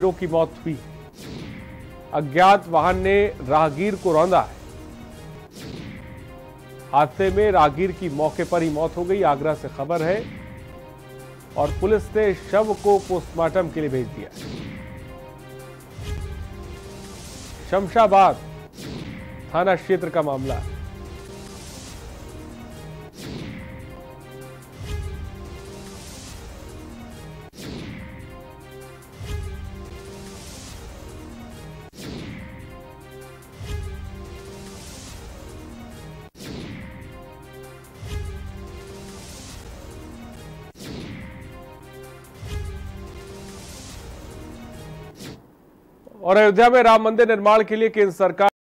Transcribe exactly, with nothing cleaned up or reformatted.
की मौत हुई। अज्ञात वाहन ने राहगीर को रौंदा है। हादसे में राहगीर की मौके पर ही मौत हो गई। आगरा से खबर है और पुलिस ने शव को पोस्टमार्टम के लिए भेज दिया। शमशाबाद थाना क्षेत्र का मामला है। और अयोध्या में राम मंदिर निर्माण के लिए केंद्र सरकार